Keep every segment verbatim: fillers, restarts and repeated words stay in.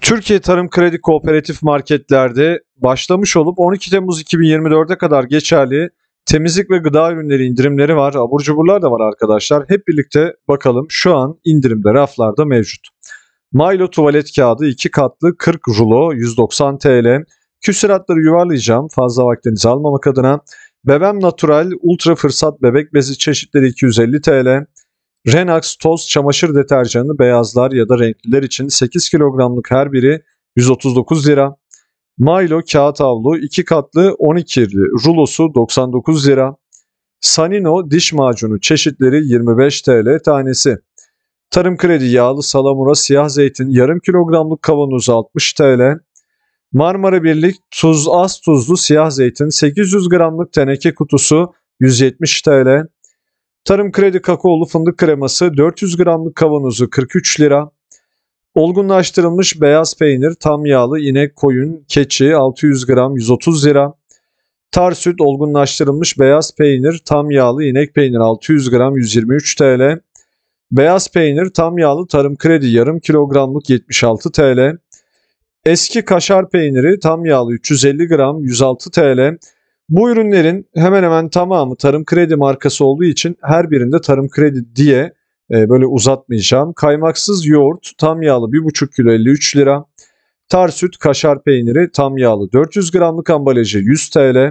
Türkiye Tarım Kredi Kooperatif marketlerde başlamış olup on iki Temmuz iki bin yirmi dörde kadar geçerli temizlik ve gıda ürünleri indirimleri var. Abur cuburlar da var arkadaşlar. Hep birlikte bakalım, şu an indirimde raflarda mevcut. Milo tuvalet kağıdı iki katlı kırk rulo yüz doksan TL. Küsuratları yuvarlayacağım fazla vaktinizi almamak adına. Bebem Natural Ultra Fırsat bebek bezi çeşitleri iki yüz elli TL. Renax toz çamaşır deterjanı beyazlar ya da renkliler için sekiz kilogramlık her biri yüz otuz dokuz lira. Milo kağıt havlu iki katlı on ikili rulosu doksan dokuz lira. Sanino diş macunu çeşitleri yirmi beş TL tanesi. Tarım Kredi yağlı salamura siyah zeytin yarım kilogramlık kavanozu altmış TL. Marmara Birlik tuz az tuzlu siyah zeytin sekiz yüz gramlık teneke kutusu yüz yetmiş TL. Tarım Kredi kakaolu fındık kreması dört yüz gramlık kavanozu kırk üç lira. Olgunlaştırılmış beyaz peynir tam yağlı inek, koyun, keçi altı yüz gram yüz otuz lira. Tar süt olgunlaştırılmış beyaz peynir tam yağlı inek peynir altı yüz gram yüz yirmi üç TL. Beyaz peynir tam yağlı Tarım Kredi yarım kilogramlık yetmiş altı TL. Eski kaşar peyniri tam yağlı üç yüz elli gram yüz altı TL. Bu ürünlerin hemen hemen tamamı Tarım Kredi markası olduğu için her birinde Tarım Kredi diye e, böyle uzatmayacağım. Kaymaksız yoğurt tam yağlı bir buçuk kilo elli üç lira. Tar süt kaşar peyniri tam yağlı dört yüz gramlık ambalajı yüz TL.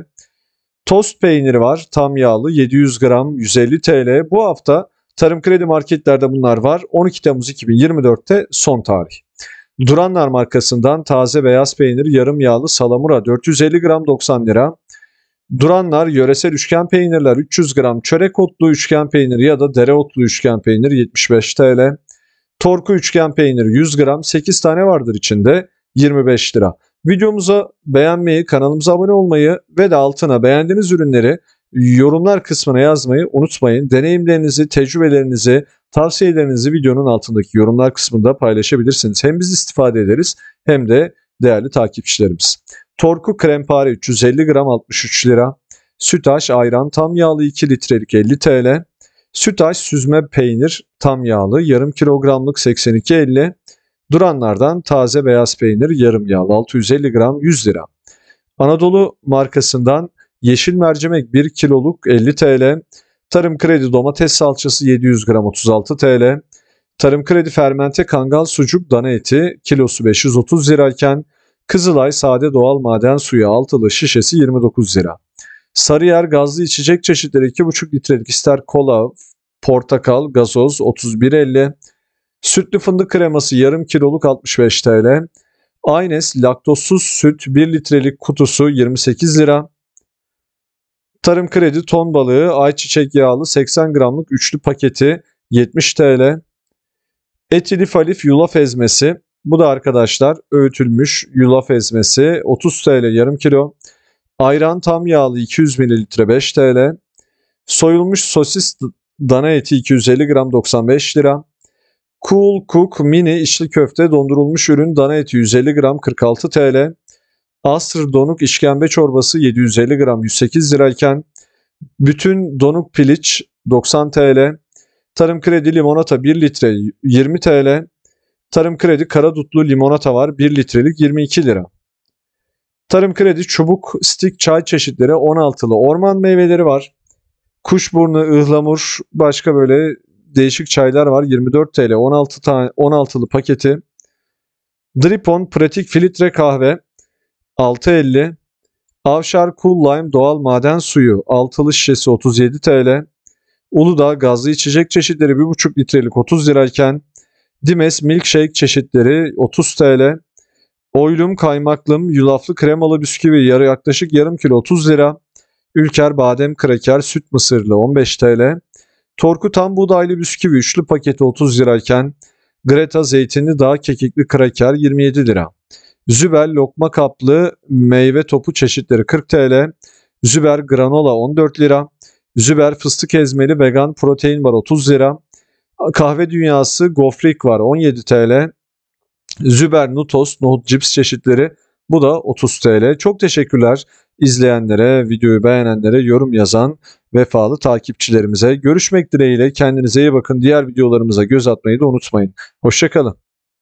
Tost peyniri var tam yağlı yedi yüz gram yüz elli TL. Bu hafta Tarım Kredi marketlerde bunlar var. on iki Temmuz iki bin yirmi dörtte son tarih. Duranlar markasından taze beyaz peynir yarım yağlı salamura dört yüz elli gram doksan lira. Duranlar yöresel üçgen peynirler üç yüz gram çörek otlu üçgen peynir ya da dereotlu üçgen peynir yetmiş beş TL. Torku üçgen peynir yüz gram sekiz tane vardır içinde yirmi beş lira. Videomuza beğenmeyi, kanalımıza abone olmayı ve de altına beğendiğiniz ürünleri yorumlar kısmına yazmayı unutmayın. Deneyimlerinizi, tecrübelerinizi, tavsiyelerinizi videonun altındaki yorumlar kısmında paylaşabilirsiniz. Hem biz istifade ederiz hem de değerli takipçilerimiz. Torku krempare üç yüz elli gram altmış üç lira. Sütaş ayran tam yağlı iki litrelik elli TL. Sütaş süzme peynir tam yağlı yarım kilogramlık seksen iki elli. Duranlardan taze beyaz peynir yarım yağlı altı yüz elli gram yüz lira. Anadolu markasından yeşil mercimek bir kiloluk elli TL. Tarım Kredi domates salçası yedi yüz gram otuz altı TL. Tarım Kredi fermente kangal sucuk dana eti kilosu beş yüz otuz lirayken Kızılay sade doğal maden suyu altılı şişesi yirmi dokuz lira. Sarıyer gazlı içecek çeşitleri iki buçuk litrelik ister kola, portakal, gazoz otuz bir elli. Sütlü fındık kreması yarım kiloluk altmış beş TL. Aynes laktozsuz süt bir litrelik kutusu yirmi sekiz lira. Tarım Kredi ton balığı ayçiçek yağlı seksen gramlık üçlü paketi yetmiş TL. Etilif alif yulaf ezmesi, bu da arkadaşlar öğütülmüş yulaf ezmesi otuz TL yarım kilo. Ayran tam yağlı iki yüz mililitre beş TL. Soyulmuş sosis dana eti iki yüz elli gram doksan beş lira. Cool Cook mini içli köfte dondurulmuş ürün dana eti yüz elli gram kırk altı TL. Asr donuk işkembe çorbası yedi yüz elli gram yüz sekiz lirayken bütün donuk piliç doksan TL. Tarım Kredi limonata bir litre yirmi TL. Tarım Kredi karadutlu limonata var bir litrelik yirmi iki lira. Tarım Kredi çubuk stik çay çeşitleri on altılı orman meyveleri var. Kuşburnu, ıhlamur, başka böyle değişik çaylar var yirmi dört TL on altı tane on altılı paketi. Dripon pratik filtre kahve altı elli. Avşar Cool Lime doğal maden suyu altılı şişesi otuz yedi TL. Uludağ gazlı içecek çeşitleri bir buçuk litrelik otuz lirayken Dimes milkshake çeşitleri otuz TL. Oylum kaymaklım yulaflı kremalı bisküvi yarı yaklaşık yarım kilo otuz lira. Ülker badem kraker süt mısırlı on beş TL. Torku tam buğdaylı bisküvi üçlü paketi otuz lirayken Greta zeytinli dağ kekikli kraker yirmi yedi lira. Züber lokma kaplı meyve topu çeşitleri kırk TL. Züber granola on dört lira. Züber fıstık ezmeli vegan protein var otuz lira. Kahve dünyası gofrik var on yedi TL. Züber Nutos nohut cips çeşitleri bu da otuz TL. Çok teşekkürler izleyenlere, videoyu beğenenlere, yorum yazan vefalı takipçilerimize. Görüşmek dileğiyle, kendinize iyi bakın. Diğer videolarımıza göz atmayı da unutmayın. Hoşça kalın.